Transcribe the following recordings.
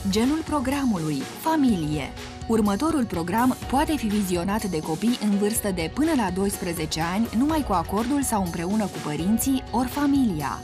Genul programului: familie. Următorul program poate fi vizionat de copii în vârstă de până la 12 ani, numai cu acordul sau împreună cu părinții ori familia.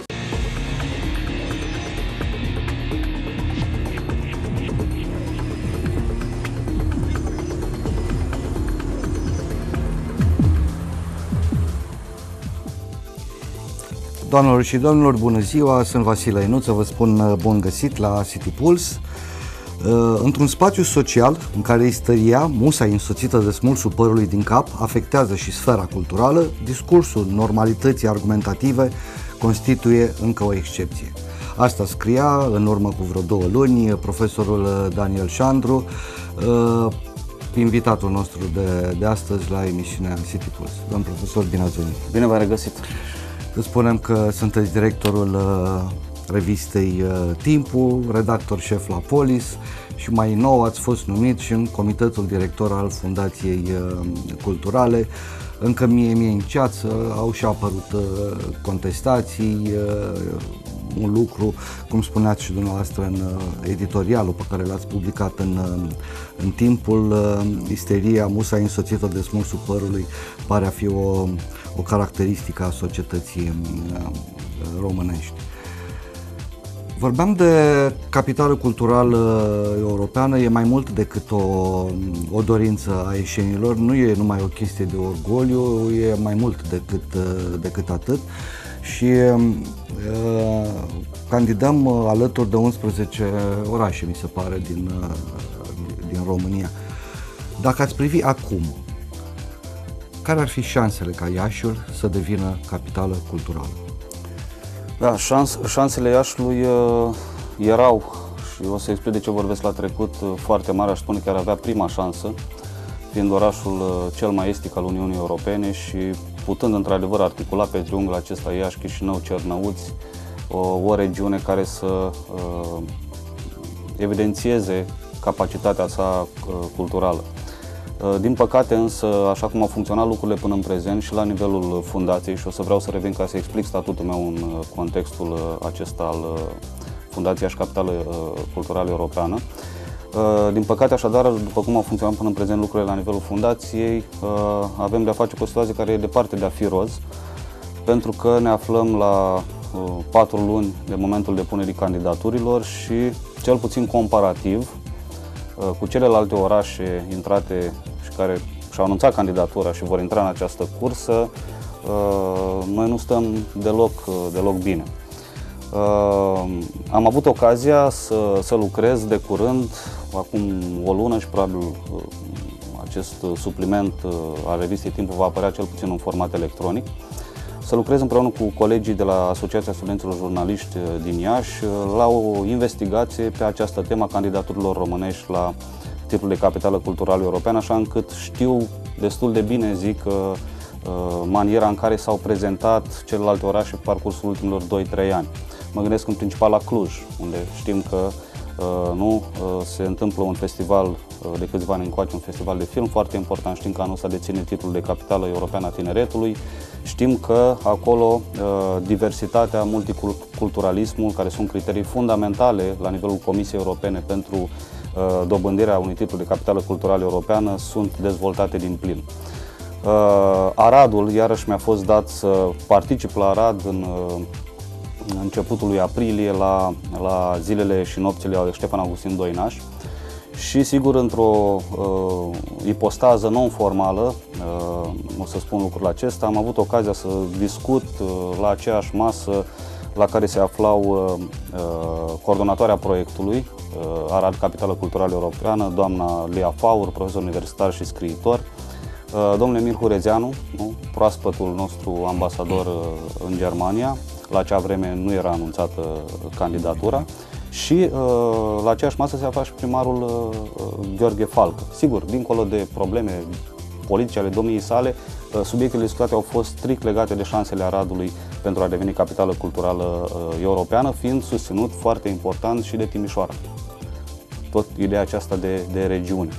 Doamnelor și domnilor, bună ziua, sunt Vasile Inuță, vă spun bun găsit la City Pulse. Într-un spațiu social în care isteria, musa însoțită de smulsul părului din cap, afectează și sfera culturală, discursul normalității argumentative constituie încă o excepție. Asta scria în urmă cu vreo 2 luni profesorul Daniel Șandru, invitatul nostru de astăzi la emisiunea City Pulse. Domn profesor, bine ați venit! Bine v-am regăsit! Spunem că sunteți directorul revistei Timpul, redactor șef la Polis și mai nou ați fost numit și în comitetul director al Fundației Culturale. Încă mie în ceață au și apărut contestații, un lucru, cum spuneați și dumneavoastră în editorialul pe care l-ați publicat în Timpul, isteria, musa însoțită de smulsul părului pare a fi o caracteristică a societății românești. Vorbeam de capitală culturală europeană, e mai mult decât o dorință a ieșenilor, nu e numai o chestie de orgoliu, e mai mult decât atât și candidăm alături de 11 orașe, mi se pare, din România. Dacă ați privi acum, care ar fi șansele ca Iașiul să devină capitală culturală? Da, șansele Iașiului erau, și o să explic de ce vorbesc la trecut, foarte mari, aș spune că ar avea prima șansă, fiind orașul cel mai estic al Uniunii Europene și putând într-adevăr articula pe triunghiul acesta Iași, Chișinău, Cernăuți, o regiune care să evidențieze capacitatea sa culturală. Din păcate însă, așa cum au funcționat lucrurile până în prezent și la nivelul fundației, și o să vreau să revin ca să explic statutul meu în contextul acesta al Fundației Iași Capitală Culturală Europeană, din păcate așadar, după cum au funcționat până în prezent lucrurile la nivelul fundației, avem de-a face cu o situație care e departe de a fi roz, pentru că ne aflăm la 4 luni de momentul depunerii candidaturilor și, cel puțin comparativ, cu celelalte orașe intrate și care și-au anunțat candidatura și vor intra în această cursă, noi nu stăm deloc bine. Am avut ocazia să lucrez de curând, acum o lună și probabil acest supliment al revistei Timpul va apărea cel puțin în format electronic, să lucrez împreună cu colegii de la Asociația Studenților Jurnaliști din Iași la o investigație pe această temă a candidaturilor românești la titlul de capitală culturală europeană, așa încât știu destul de bine, zic, maniera în care s-au prezentat celelalte orașe pe parcursul ultimilor 2-3 ani. Mă gândesc în principal la Cluj, unde știm că se întâmplă un festival de câțiva ani încoace, un festival de film foarte important. Știm că anul ăsta deține titlul de capitală europeană a tineretului. Știm că acolo diversitatea, multiculturalismul, care sunt criterii fundamentale la nivelul Comisiei Europene pentru dobândirea unui titlu de capitală culturală europeană, sunt dezvoltate din plin. Aradul, iarăși mi-a fost dat să particip la Arad în începutul lui aprilie la zilele și nopțile Ștefan Augustin Doinaș și sigur într-o ipostază non-formală, o să spun lucrul acesta, am avut ocazia să discut la aceeași masă la care se aflau coordonatoarea proiectului Arad Capitală Culturală Europeană, doamna Lea Faur, profesor universitar și scriitor, domnul Emil Hurezeanu, proaspătul nostru ambasador în Germania. La acea vreme nu era anunțată candidatura și la aceeași masă se afla și primarul Gheorghe Falcă. Sigur, dincolo de probleme politice ale domniei sale, subiectele discutate au fost strict legate de șansele Aradului pentru a deveni capitală culturală europeană, fiind susținut foarte important și de Timișoara. Tot ideea aceasta de regiune.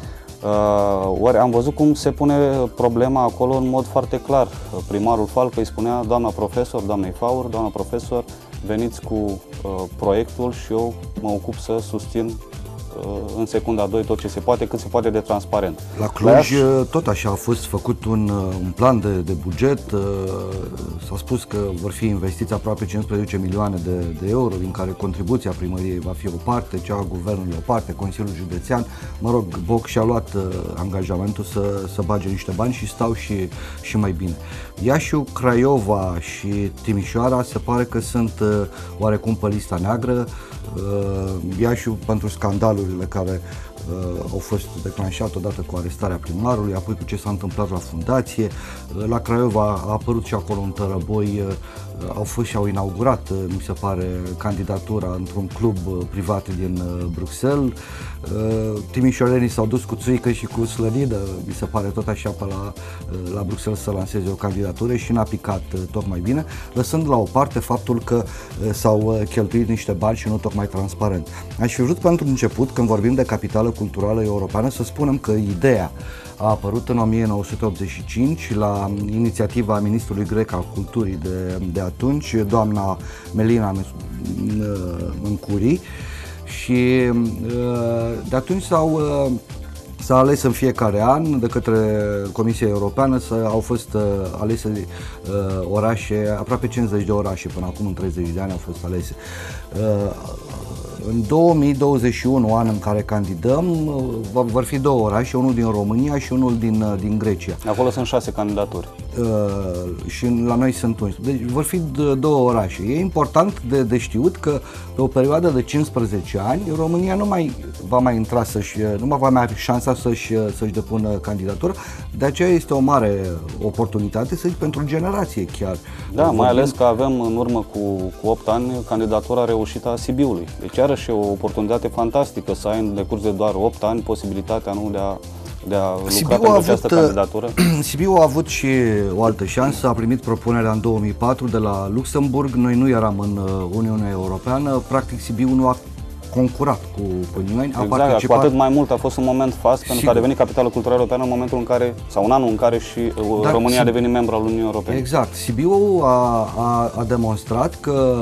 Ori am văzut cum se pune problema acolo în mod foarte clar. Primarul Falcă îi spunea: doamna profesor, doamnei Faur, doamna profesor, veniți cu proiectul și eu mă ocup să susțin în secunda 2 tot ce se poate, cât se poate de transparent. La Cluj tot așa a fost făcut un plan de buget, s-a spus că vor fi investiți aproape 15 milioane de euro, din care contribuția primăriei va fi o parte, cea a guvernului o parte, Consiliul Județean. Mă rog, Boc și-a luat angajamentul să bage niște bani și stau și mai bine. Iașiul, Craiova și Timișoara se pare că sunt oarecum pe lista neagră. Iașiul pentru scandalurile care au fost declanșate odată cu arestarea primarului, apoi cu ce s-a întâmplat la fundație. La Craiova a apărut și acolo un tărăboi, au fost și au inaugurat, mi se pare, candidatura într-un club privat din Bruxelles. Timișorenii s-au dus cu țuică și cu slănidă, mi se pare tot așa pe la Bruxelles să lanseze o candidatură și n-a picat tocmai bine, lăsând la o parte faptul că s-au cheltuit niște bani și nu tocmai transparent. Aș fi vrut pentru început, când vorbim de capitală culturală europeană, să spunem că ideea a apărut în 1985 la inițiativa ministrului grec al culturii de atunci, doamna Melina Mâncuri, și de atunci s-a ales în fiecare an de către Comisia Europeană, au fost alese orașe, aproape 50 de orașe până acum, în 30 de ani au fost alese. În 2021, an în care candidăm, vor fi 2 orașe, unul din România și unul din Grecia. Acolo sunt 6 candidaturi. Și la noi sunt 11. Deci vor fi 2 orașe. E important de știut că pe o perioadă de 15 ani România nu va mai avea șansa să-și depună candidatura. De aceea este o mare oportunitate, să zic, pentru generație chiar. Da, mai ales că avem în urmă cu 8 ani candidatura reușită a Sibiului. Deci iarăși e o oportunitate fantastică să ai în decurs de doar 8 ani posibilitatea de a lucra pentru această candidatură. Sibiu a avut și o altă șansă, a primit propunerea în 2004 de la Luxemburg, noi nu eram în Uniunea Europeană, practic Sibiu nu a concurat cu nimeni. Exact, cu atât mai mult a fost un moment fast, pentru că a devenit capitală culturală europeană în momentul în care, sau în anul în care și România a devenit membru al Uniunii Europene. Exact, Sibiu a demonstrat că,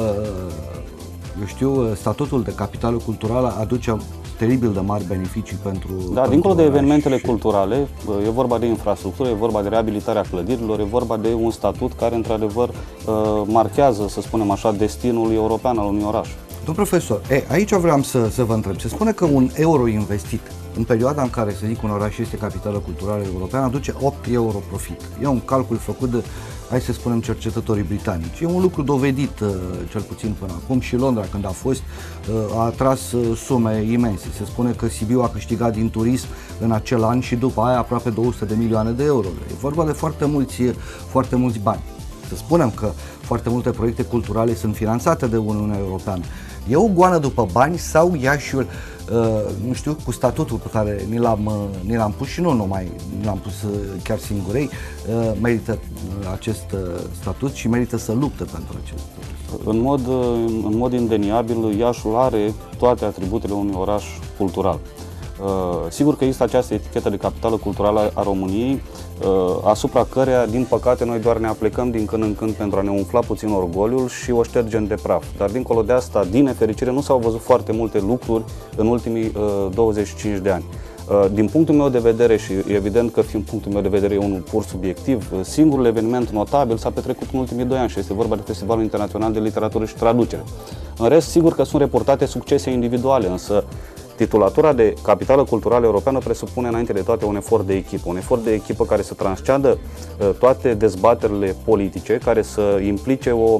eu știu, statutul de capitală culturală aduce teribil de mari beneficii pentru... Da, dincolo de evenimentele culturale, e vorba de infrastructură, e vorba de reabilitarea clădirilor, e vorba de un statut care, într-adevăr, marchează, să spunem așa, destinul european al unui oraș. Domnul profesor, aici vreau să vă întreb. Se spune că un euro investit în perioada în care, să zic, un oraș este capitală culturală europeană, aduce 8 euro profit. E un calcul făcut de, hai să spunem, cercetătorii britanici. E un lucru dovedit, cel puțin până acum, și Londra, când a fost, a atras sume imense. Se spune că Sibiu a câștigat din turism în acel an și după aia aproape 200 de milioane de euro. E vorba de foarte mulți bani. Să spunem că foarte multe proiecte culturale sunt finanțate de Uniunea Europeană. E o goană după bani sau Iașiul, nu știu, cu statutul pe care ni l-am pus și nu numai ni l-am pus chiar singurei, merită acest statut și merită să lupte pentru acest statut? În mod indeniabil, Iașiul are toate atributele unui oraș cultural. Sigur că există această etichetă de capitală culturală a României, asupra căreia, din păcate, noi doar ne aplicăm din când în când pentru a ne umfla puțin orgoliul și o ștergem de praf. Dar dincolo de asta, din nefericire, nu s-au văzut foarte multe lucruri în ultimii 25 de ani. Din punctul meu de vedere, și evident că fiind punctul meu de vedere e unul pur subiectiv, singurul eveniment notabil s-a petrecut în ultimii 2 ani și este vorba de Festivalul Internațional de Literatură și Traducere. În rest, sigur că sunt reportate succese individuale, însă titulatura de capitală culturală europeană presupune înainte de toate un efort de echipă, un efort de echipă care să transceadă toate dezbaterile politice, care să implice o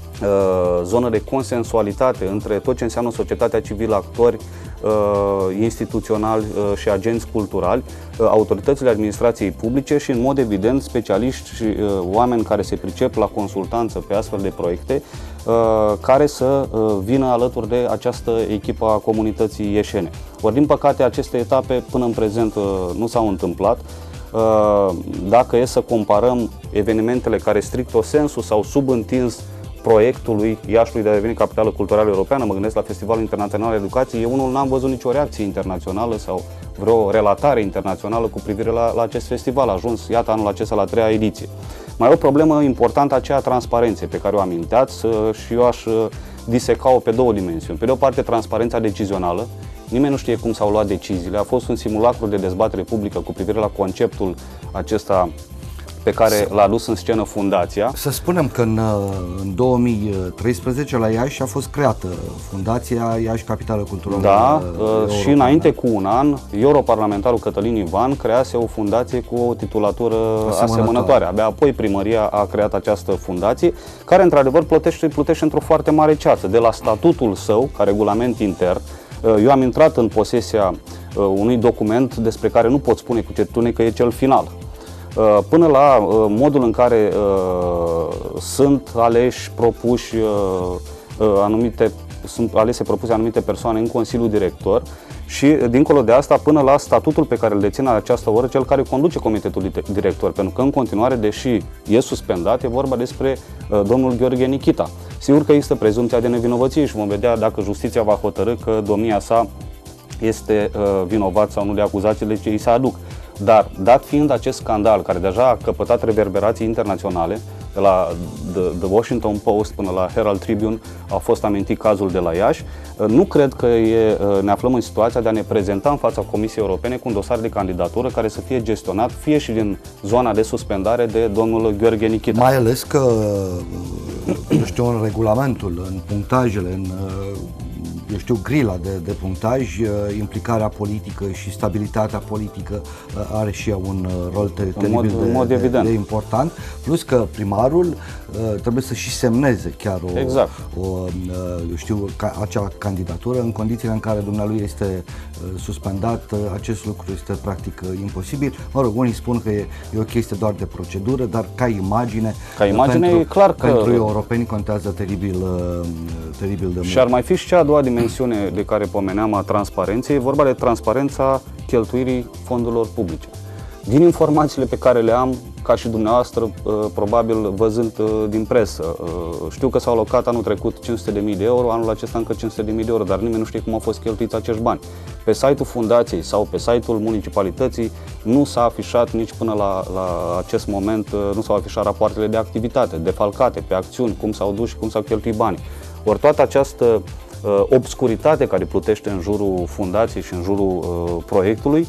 zonă de consensualitate între tot ce înseamnă societatea civilă, actori instituționali și agenți culturali, autoritățile administrației publice și, în mod evident, specialiști și oameni care se pricep la consultanță pe astfel de proiecte, care să vină alături de această echipă a comunității ieșene. Ori, din păcate, aceste etape până în prezent nu s-au întâmplat. Dacă e să comparăm evenimentele care stricto sensu sau subîntins proiectului Iașiului de a deveni capitală culturală europeană, mă gândesc la Festivalul Internațional de Educație, eu unul n-am văzut nicio reacție internațională sau vreo relatare internațională cu privire la acest festival. A ajuns, iată, anul acesta la 3-a ediție. Mai e o problemă importantă, aceea a transparenței pe care o aminteați și eu aș diseca-o pe 2 dimensiuni. Pe de o parte, transparența decizională. nimeni nu știe cum s-au luat deciziile, a fost un simulacru de dezbatere publică cu privire la conceptul acesta pe care l-a adus în scenă fundația. Să spunem că în 2013 la Iași a fost creată Fundația Iași Capitală Culturală. Da, și înainte cu un an, europarlamentarul Cătălin Ivan crease o fundație cu o titulatură asemănătoare. Abia apoi primăria a creat această fundație, care într-adevăr plătește într-o foarte mare ceață. De la statutul său, ca regulament intern, eu am intrat în posesia unui document despre care nu pot spune cu certitudine că e cel final. Până la modul în care sunt aleși, propuși sunt alese propuse anumite persoane în Consiliul Director și, dincolo de asta, până la statutul pe care îl deține la această oră cel care conduce Comitetul Director, pentru că în continuare, deși e suspendat, e vorba despre domnul Gheorghe Nichita. Sigur că există prezumția de nevinovăție și vom vedea dacă justiția va hotărî că domnia sa este vinovat sau nu de acuzațiile ce îi se aduc. Dar, dat fiind acest scandal, care deja a căpătat reverberații internaționale, de la The Washington Post până la Herald Tribune a fost amintit cazul de la Iași, nu cred că ne aflăm în situația de a ne prezenta în fața Comisiei Europene cu un dosar de candidatură care să fie gestionat fie și din zona de suspendare de domnul Gheorghe Nichita. Mai ales că, eu știu, în regulamentul, în punctajele, în eu știu, grila de punctaj, implicarea politică și stabilitatea politică are și ea un rol teribil de important, plus că primarul trebuie să și semneze chiar eu știu, acea candidatură în condițiile în care dumnealui este suspendat. Acest lucru este practic imposibil. Mă rog, unii spun că e o chestie doar de procedură, dar ca imagine e clar că pentru europeni contează teribil de mult. Și ar mai fi și cea a doua dimensiune de care pomeneam, a transparenței, e vorba de transparența cheltuirii fondurilor publice. Din informațiile pe care le am, ca și dumneavoastră, probabil văzând din presă, știu că s-au alocat anul trecut 500.000 de euro, anul acesta încă 500.000 de euro, dar nimeni nu știe cum au fost cheltuiți acești bani. Pe site-ul fundației sau pe site-ul municipalității nu s-a afișat nici până la acest moment, nu s-au afișat rapoartele de activitate, defalcate pe acțiuni, cum s-au dus și cum s-au cheltuit banii. Ori toată această obscuritate care plutește în jurul fundației și în jurul proiectului,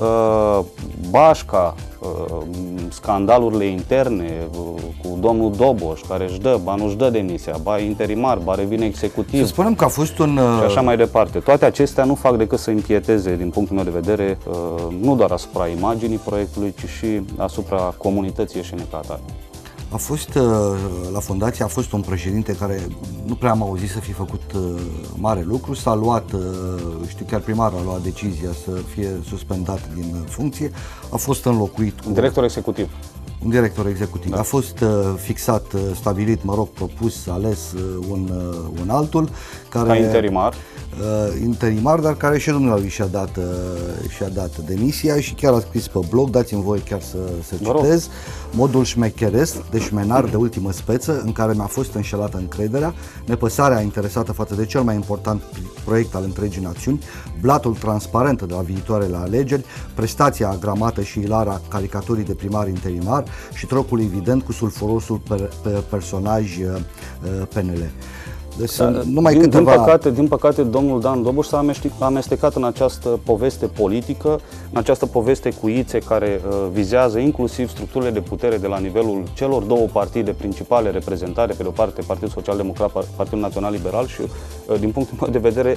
bașca, scandalurile interne cu domnul Doboș, care își dă, ba nu-și dă demisia, ba interimar, ba revine executiv. Să spunem că a fost un... Și așa mai departe. Toate acestea nu fac decât să impieteze, din punctul meu de vedere, nu doar asupra imaginii proiectului, ci și asupra comunității ieșene ca atare. A fost, la fundație a fost un președinte care nu prea am auzit să fi făcut mare lucru, s-a luat, știu, chiar primarul a luat decizia să fie suspendat din funcție, a fost înlocuit cu... Director executiv. Un director executiv. Da. A fost fixat, stabilit, mă rog, propus, ales un altul care... Ca interimar. Interimar, dar care și dumneavoastră și-a dat demisia și chiar a scris pe blog, dați-mi voi chiar să citez, modul șmecheresc, deșmenar de ultimă speță, în care mi-a fost înșelată încrederea, nepăsarea interesată față de cel mai important proiect al întregii națiuni, blatul transparent de la viitoarele alegeri, prestația agramată și ilară a caricaturii de primar interimar și trocul evident cu sulfurosul personaj PNL. Deci, din păcate, domnul Dan Doboș s-a amestecat în această poveste politică, în această poveste cu ițe care vizează inclusiv structurile de putere de la nivelul celor două partide principale reprezentate, pe de o parte Partidul Social-Democrat, Partidul Național Liberal, și din punctul meu de vedere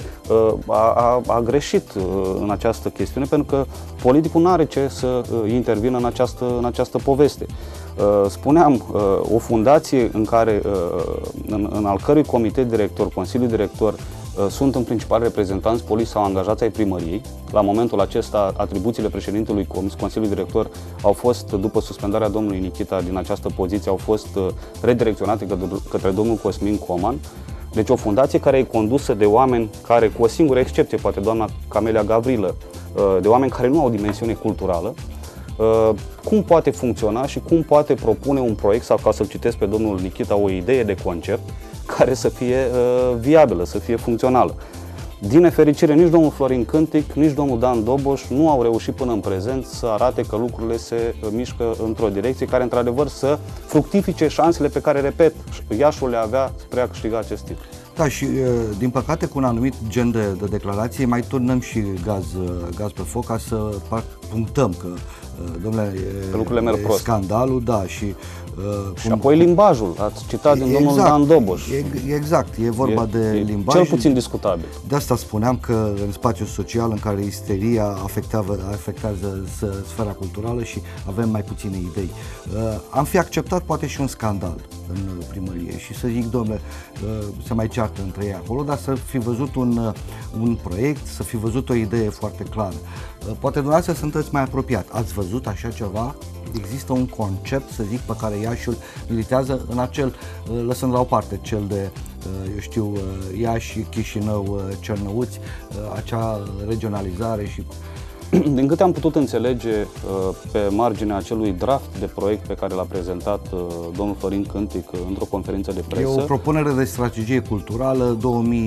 a greșit în această chestiune, pentru că politicul nu are ce să intervină în această poveste. Spuneam, o fundație în care, în al cărui comitet director, Consiliul Director, sunt în principal reprezentanți politici sau angajați ai primăriei. La momentul acesta, atribuțiile președintelui Consiliului Director au fost, după suspendarea domnului Nichita din această poziție, au fost redirecționate către domnul Cosmin Coman. Deci o fundație care e condusă de oameni care, cu o singură excepție, poate doamna Camelia Gavrilă, de oameni care nu au dimensiune culturală, cum poate funcționa și cum poate propune un proiect sau, ca să-l citesc pe domnul Nichita, o idee de concept care să fie viabilă, să fie funcțională. Din nefericire, nici domnul Florin Câmpic, nici domnul Dan Doboș nu au reușit până în prezent să arate că lucrurile se mișcă într-o direcție care, într-adevăr, să fructifice șansele pe care, repet, Iașul le avea spre a câștiga acest titlu. Da, și din păcate cu un anumit gen de declarație mai turnăm și gaz pe foc ca să punctăm că, domnule, că lucrurile merg prost. Scandalul, da, și apoi limbajul, ați citat din domnul Dan Doboș. Exact, e vorba de limbaj. Cel puțin discutabil. De asta spuneam că în spațiul social în care isteria afectează sfera culturală și avem mai puține idei. Am fi acceptat poate și un scandal în primărie și să zic, domnule, se mai ceartă între ei acolo, dar să fi văzut un proiect, să fi văzut o idee foarte clară. Poate dumneavoastră sunteți mai apropiat. Ați văzut așa ceva? Există un concept, să zic, pe care Iașiul militează în acel, lăsând la o parte cel de, eu știu, Iași, Chișinău, Cernăuți, acea regionalizare și... Din câte am putut înțelege pe marginea acelui draft de proiect pe care l-a prezentat domnul Florin Câmpic într-o conferință de presă. E o propunere de strategie culturală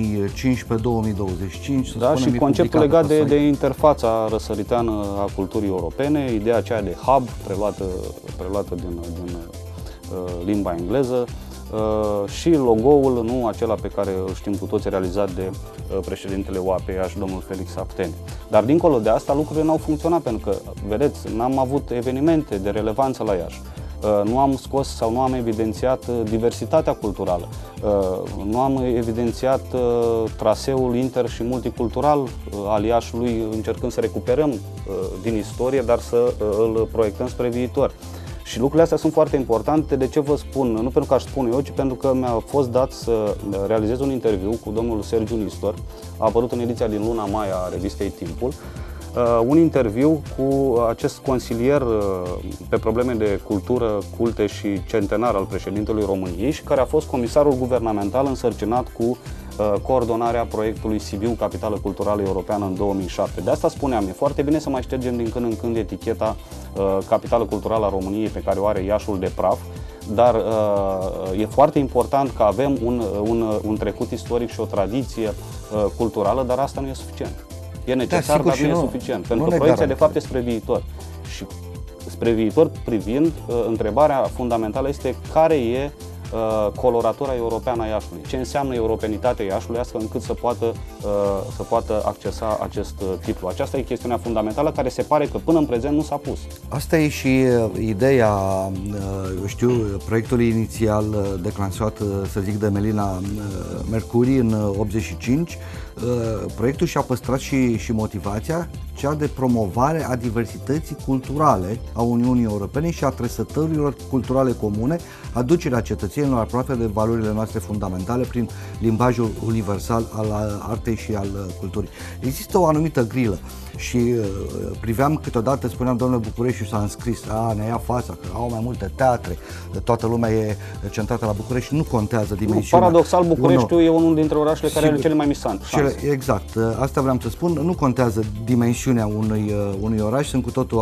2015-2025. Da, și conceptul legat de interfața răsăriteană a culturii europene, ideea aceea de hub preluată din limba engleză. Și logo-ul, nu acela pe care îl știm cu toți, realizat de președintele UAP Iași, domnul Felix Apteni. Dar dincolo de asta lucrurile n-au funcționat, pentru că, vedeți, n-am avut evenimente de relevanță la Iași. Nu am scos sau nu am evidențiat diversitatea culturală, nu am evidențiat traseul inter- și multicultural al Iașului, încercând să recuperăm din istorie, dar să îl proiectăm spre viitor. Și lucrurile astea sunt foarte importante. De ce vă spun? Nu pentru că aș spune eu, ci pentru că mi-a fost dat să realizez un interviu cu domnul Sergiu Nistor. A apărut în ediția din luna mai a revistei Timpul. Un interviu cu acest consilier pe probleme de cultură, culte și centenar al președintelui României și care a fost comisarul guvernamental însărcinat cu coordonarea proiectului Sibiu, Capitală Culturală Europeană în 2007. De asta spuneam, e foarte bine să mai ștergem din când în când eticheta Capitală Culturală a României pe care o are Iașul de praf, dar e foarte important că avem un trecut istoric și o tradiție culturală, dar asta nu e suficient. E necesar, dar nu e suficient, pentru că proiecția de fapt e spre viitor. Și spre viitor privind, întrebarea fundamentală este care e coloratura europeană a Iașului, ce înseamnă europenitatea Iașului, astfel încât să poată accesa acest titlu. Aceasta e chestiunea fundamentală care se pare că până în prezent nu s-a pus. Asta e și ideea, eu știu, proiectului inițial declanșat, să zic, de Melina Mercuri în 85. Proiectul și-a păstrat și motivația, cea de promovare a diversității culturale a Uniunii Europene și a trăsăturilor culturale comune, aducerea cetățenilor aproape de valorile noastre fundamentale prin limbajul universal al artei și al culturii. Există o anumită grilă și priveam câteodată, spuneam, domnule, București s-a înscris, ne ia fața, că au mai multe teatre, toată lumea e centrată la București, nu contează dimensiunea. Paradoxal, Bucureștiul e unul dintre orașele care are cele mai mici șanse. Exact, asta vreau să spun, nu contează dimensiunea unui oraș, sunt cu totul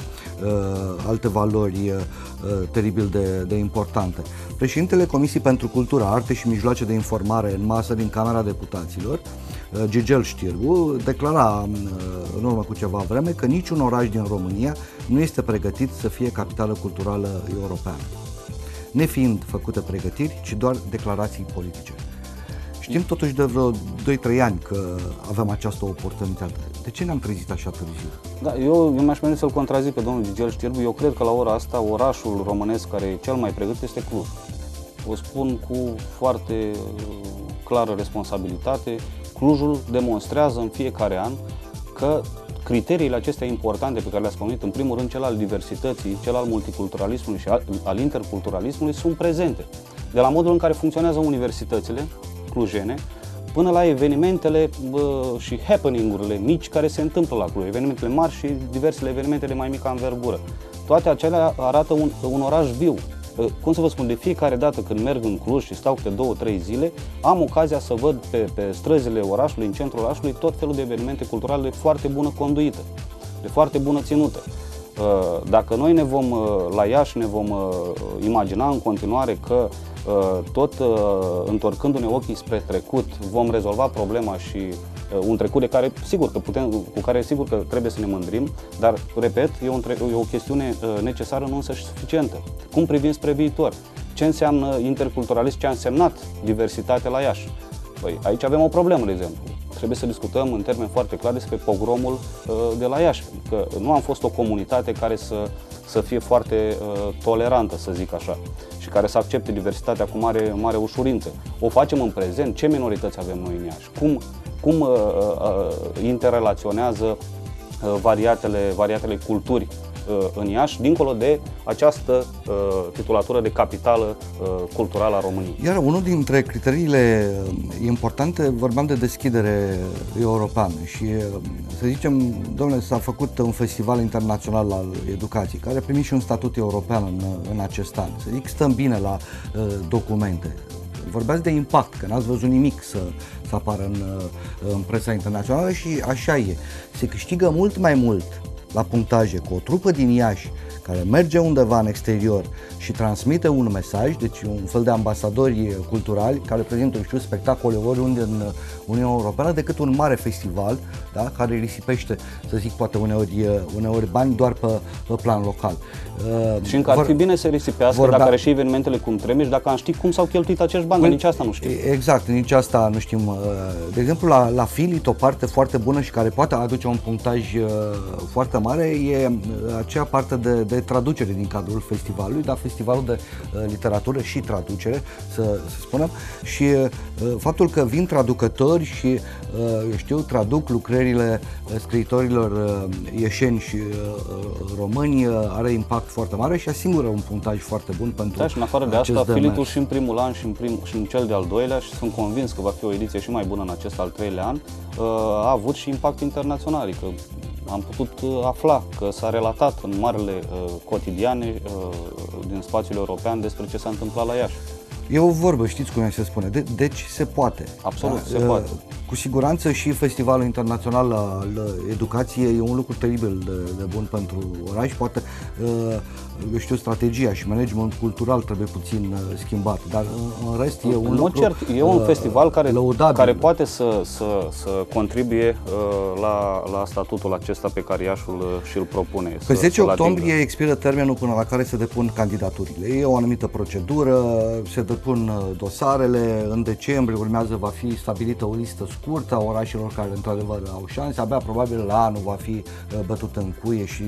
alte valori teribil de importante. Președintele Comisiei pentru Cultură, Arte și Mijloace de Informare în masă din Camera Deputaților, Gigel Știrbu, declara în urmă cu ceva vreme că niciun oraș din România nu este pregătit să fie capitală culturală europeană, nefiind făcute pregătiri, ci doar declarații politice. Știm totuși de vreo 2-3 ani că avem această oportunitate. De ce ne-am trezit așa târziu? Da, eu mi-aș veni să-l contrazic pe domnul Gigel Știrbu. Eu cred că la ora asta orașul românesc care e cel mai pregătit este Cluj. O spun cu foarte clară responsabilitate. Clujul demonstrează în fiecare an că criteriile acestea importante pe care le-ați pomenit, în primul rând cel al diversității, cel al multiculturalismului și al interculturalismului, sunt prezente. De la modul în care funcționează universitățile clujene, până la evenimentele și happening-urile mici care se întâmplă la Cluj, evenimentele mari și diversele evenimente de mai mică anvergură. Toate acelea arată un oraș viu. Cum să vă spun, de fiecare dată când merg în Cluj și stau câte 2-3 zile, am ocazia să văd pe străzile orașului, în centrul orașului, tot felul de evenimente culturale de foarte bună conduită, de foarte bună ținută. Dacă noi la Iași ne vom imagina în continuare că tot întorcându-ne ochii spre trecut vom rezolva problema și un trecut de care cu care sigur că trebuie să ne mândrim, dar, repet, e o chestiune necesară, nu însă și suficientă. Cum privim spre viitor? Ce înseamnă interculturalism? Ce a însemnat diversitate la Iași? Păi, aici avem o problemă, de exemplu. Trebuie să discutăm în termeni foarte clari despre pogromul de la Iași, că nu am fost o comunitate care să fie foarte tolerantă, să zic așa, și care să accepte diversitatea cu mare ușurință. O facem în prezent? Ce minorități avem noi în Iași? Cum interrelaționează variatele culturi în Iași, dincolo de această titulatură de capitală culturală a României. Iar unul dintre criteriile importante, vorbeam de deschidere europeană și să zicem, domnule, s-a făcut un festival internațional al educației, care a primit și un statut european în acest an. Să zic, stăm bine la documente. Vorbeați de impact, că n-ați văzut nimic să apară în presa internațională și așa e. Se câștigă mult mai mult la punctaje cu o trupă din Iași care merge undeva în exterior și transmite un mesaj, deci un fel de ambasadori culturali care prezintă, știu, spectacole oriunde în Uniunea Europeană, decât un mare festival, da, care risipește, să zic, poate uneori bani doar pe plan local. Și încă ar fi bine să risipească dacă are și evenimentele cum trebuie și dacă am ști cum s-au cheltuit acești bani, nici asta nu știu. Exact, nici asta nu știm. De exemplu, la Filit, o parte foarte bună și care poate aduce un punctaj foarte mare e aceea parte de traducere din cadrul festivalului, dar festivalul de literatură și traducere, să spunem, și faptul că vin traducători și, eu știu, traduc lucrările scriitorilor ieșeni și români are impact foarte mare și asigură un punctaj foarte bun pentru. Da, și în afară de asta, Filitul și în primul an și în cel de-al doilea, și sunt convins că va fi o ediție și mai bună în acest al treilea an, a avut și impact internațional, adică am putut afla că s-a relatat în marele cotidiane din spațiul european despre ce s-a întâmplat la Iași. E o vorbă, știți cum se spune, deci se poate. Absolut, se poate. Cu siguranță și Festivalul Internațional al Educației e un lucru teribil de bun pentru oraș. Poate, eu știu, strategia și managementul cultural trebuie puțin schimbat, dar în rest e un lucru cert, e un festival care poate să contribuie la statutul acesta pe care Iașul și-l propune. Pe 10 octombrie expiră termenul până la care se depun candidaturile. E o anumită procedură, se depun dosarele, în decembrie urmează, va fi stabilită o listă scurtă a orașelor care într-adevăr au șanse, abia probabil la anul va fi bătut în cuie și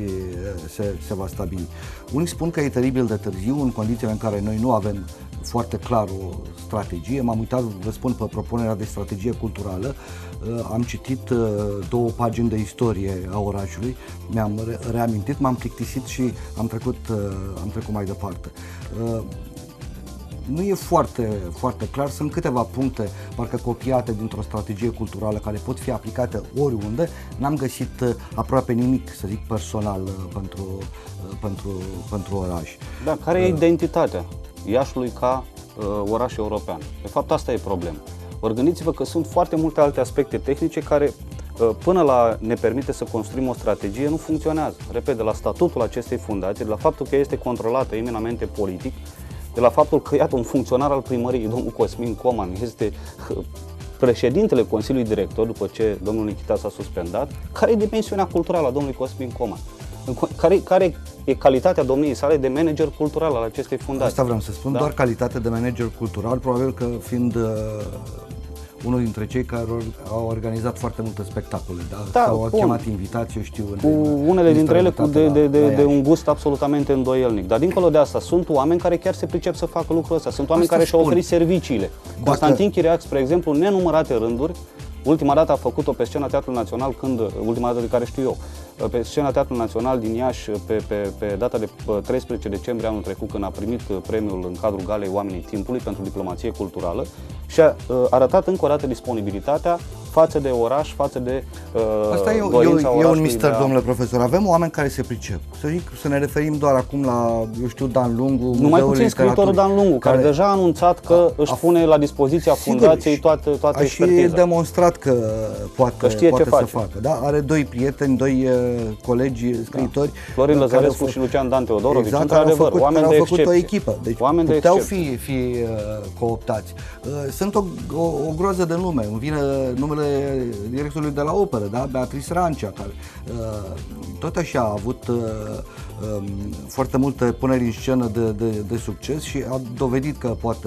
se va stabili. Unii spun că e teribil de târziu în condițiile în care noi nu avem foarte clar o strategie. M-am uitat, vă spun, pe propunerea de strategie culturală, am citit 2 pagini de istorie a orașului, mi-am reamintit, m-am plictisit și am trecut mai departe. Nu e foarte clar, sunt câteva puncte parcă copiate dintr-o strategie culturală care pot fi aplicate oriunde. N-am găsit aproape nimic, să zic, personal pentru oraș. Da, care e identitatea Iașului ca oraș european? De fapt, asta e problema. Ori gândiți-vă că sunt foarte multe alte aspecte tehnice care până la ne permite să construim o strategie nu funcționează. Repet, de la statutul acestei fundații, de la faptul că este controlată eminamente politic, de la faptul că, iată, un funcționar al primăriei, domnul Cosmin Coman, este președintele Consiliului Director, după ce domnul Nichita s-a suspendat. Care e dimensiunea culturală a domnului Cosmin Coman? Care e calitatea domniei sale de manager cultural al acestei fundații? Asta vreau să spun, da? Doar calitate de manager cultural, probabil că fiind unul dintre cei care au organizat foarte multe spectacole, da? S-au chemat invitați, eu știu, unele dintre ele de un gust absolutamente îndoielnic. Dar dincolo de asta, sunt oameni care chiar se pricep să facă lucrul ăsta. Sunt oameni care și-au oferit serviciile. Constantin Chiriac, spre exemplu, nenumărate rânduri. Ultima dată a făcut-o pe scena Teatrului Național, ultima dată de care știu eu, pe scena Teatrului Național din Iași, pe data de 13 decembrie anul trecut, când a primit premiul în cadrul Galei Oamenii Timpului pentru diplomație culturală și a arătat încă o dată disponibilitatea față de oraș, față de asta e un mister, domnule profesor. Avem oameni care se pricep. Să ne referim doar acum la, eu știu, Dan Lungu, numai puțin scriitorul Dan Lungu, care deja a anunțat că își pune la dispoziția fundației toată expertiza. Și e demonstrat că poate să facă. Da? Are 2 prieteni, 2 colegi scriitori. Florin Lăzărescu și Lucian Dan Teodorovici, exact, într-adevăr, oameni de excepție. O echipă, deci puteau fi cooptați. Sunt o groază de nume. Îmi vine numele directorului de la operă, da? Beatrice Rancea, care tot așa a avut foarte multe puneri în scenă de succes și a dovedit că poate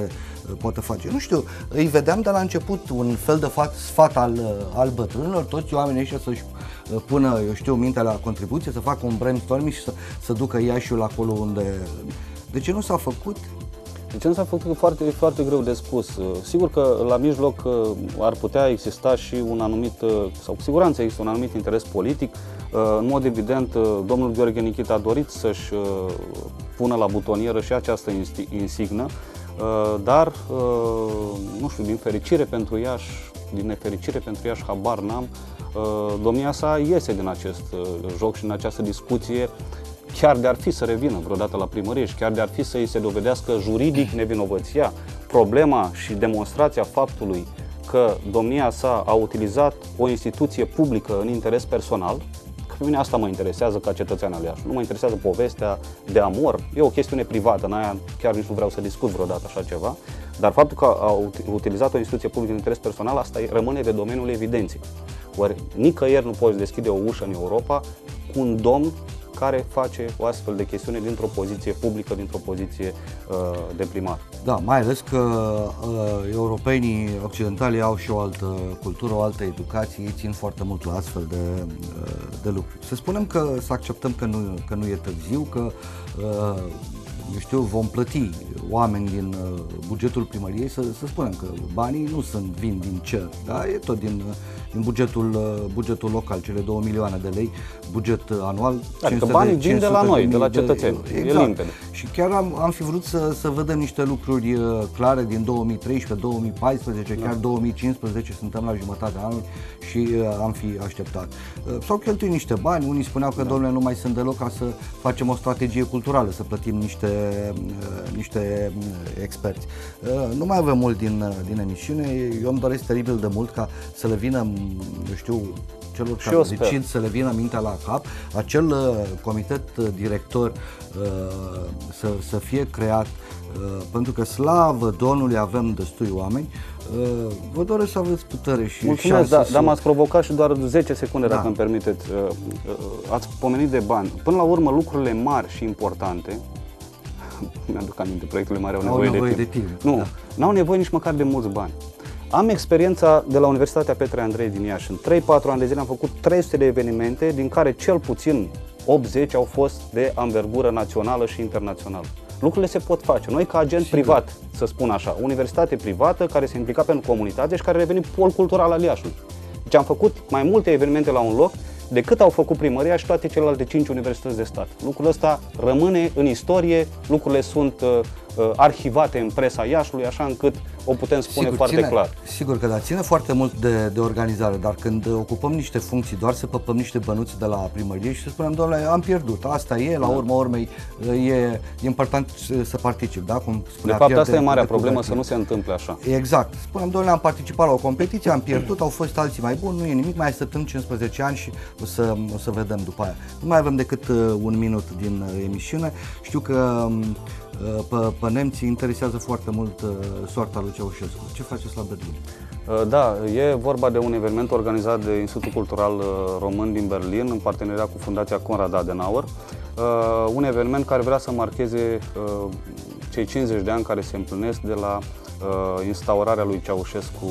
poată face. Nu știu, îi vedeam de la început un fel de sfat al bătrânilor, toți oamenii ăștia să-și pună, eu știu, mintea la contribuție, să facă un brainstorming și să ducă Iașiul acolo unde... De ce nu s-a făcut? De ce nu s-a făcut? Foarte, foarte greu de spus. Sigur că la mijloc ar putea exista și un anumit, sau cu siguranță există un anumit interes politic. În mod evident, domnul Gheorghe Nichita a dorit să-și pună la butonieră și această insignă, dar, nu știu, din fericire pentru Iași, din nefericire pentru Iași, habar n-am, domnia sa iese din acest joc și în această discuție, chiar de-ar fi să revină vreodată la primărie și chiar de-ar fi să îi se dovedească juridic nevinovăția. Problema și demonstrația faptului că domnia sa a utilizat o instituție publică în interes personal, că pe mine asta mă interesează ca cetățean al Iași. Nu mă interesează povestea de amor, e o chestiune privată, în aia chiar nici nu vreau să discut vreodată așa ceva, dar faptul că a utilizat o instituție publică în interes personal, asta rămâne de domeniul evidenței. Ori nicăieri nu poți deschide o ușă în Europa cu un domn care face o astfel de chestiune dintr-o poziție publică, dintr-o poziție de primar. Da, mai ales că europenii occidentali au și o altă cultură, o altă educație, ei țin foarte mult la astfel de lucruri. Să spunem să acceptăm că nu e târziu, că eu știu, vom plăti oameni din bugetul primăriei, să spunem că banii nu vin din cer, da? E tot din bugetul local, cele 2 milioane de lei, buget anual. Adică banii vin de la noi, de la cetățeni, exact. E limpede. Și chiar am fi vrut să vedem niște lucruri clare din 2013, 2014, chiar 2015, suntem la jumătatea anului și am fi așteptat. S-au cheltuit niște bani, unii spuneau că, domnule, nu mai sunt deloc, ca să facem o strategie culturală, să plătim niște experți. Nu mai avem mult din emisiune, eu îmi doresc teribil de mult ca să le vină, eu știu, celor care decid să le vină mintea la cap, acel comitet director să fie creat, pentru că, slavă Domnului, avem destui oameni. Vă doresc să aveți putere și mulțumesc, dar m-ați provocat și doar 10 secunde, dacă îmi permiteți. Ați pomenit de bani. Până la urmă, lucrurile mari și importante, mi-aduc aminte, proiectele mari au nevoie de timp. Nu, n-au nevoie nici măcar de mulți bani. Am experiența de la Universitatea Petre Andrei din Iași. În 3-4 ani de zile am făcut 300 de evenimente, din care cel puțin 80 au fost de anvergură națională și internațională. Lucrurile se pot face. Noi, ca agent privat, să spun așa, universitate privată care se implica pentru comunitate și care a revenit pol cultural al Iașului. Deci am făcut mai multe evenimente la un loc decât au făcut primăria și toate celelalte 5 universități de stat. Lucrul ăsta rămâne în istorie, lucrurile sunt arhivate în presa Iașului, așa încât o putem spune foarte clar. Sigur că ține foarte mult de organizare, dar când ocupăm niște funcții, doar să păpăm niște bănuți de la primărie și să spunem, domnule, am pierdut, asta e, la urma urmei e important să particip, da? Cum spunea, de fapt, asta e marea problemă, să nu se întâmple așa. Exact. Spunem, domnule, am participat la o competiție, am pierdut, au fost alții mai buni, nu e nimic, mai așteptăm 15 ani și o să vedem după aia. Nu mai avem decât un minut din emisiune. Știu că pe nemții interesează foarte mult soarta lui Ceaușescu. Ce faceți la Berlin? Da, e vorba de un eveniment organizat de Institutul Cultural Român din Berlin în parteneriat cu Fundația Konrad Adenauer. Un eveniment care vrea să marcheze cei 50 de ani care se împlinesc de la instaurarea lui Ceaușescu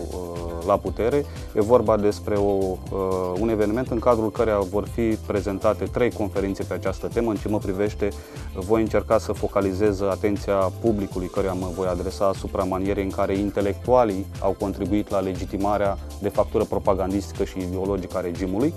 la putere. E vorba despre un eveniment în cadrul căreia vor fi prezentate 3 conferințe pe această temă. În ce mă privește, voi încerca să focalizez atenția publicului căruia mă voi adresa asupra manierei în care intelectualii au contribuit la legitimarea de factură propagandistică și ideologică a regimului.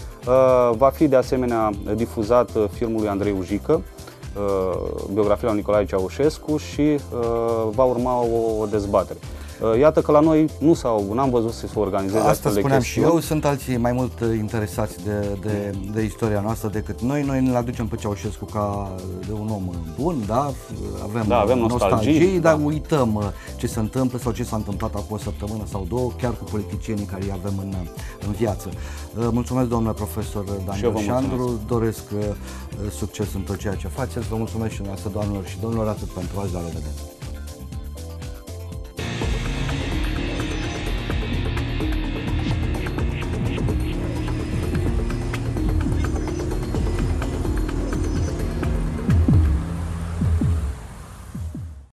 Va fi de asemenea difuzat filmul lui Andrei Ujică, biografia lui Nicolae Ceaușescu, și va urma o dezbatere. Iată că la noi n-am văzut să se organizeze astfel de chestiuni. Asta spuneam și eu, sunt alții mai mult interesați de istoria noastră decât noi. Noi ne aducem pe Ceaușescu ca de un om bun, da? Avem nostalgie, dar uităm ce se întâmplă sau ce s-a întâmplat acum o săptămână sau două, chiar cu politicienii care îi avem în viață. Mulțumesc, domnule profesor Daniel Șandru, doresc succes în tot ceea ce faceți. Vă mulțumesc și dumneavoastră, doamnelor și domnilor, atât pentru azi, la revedere.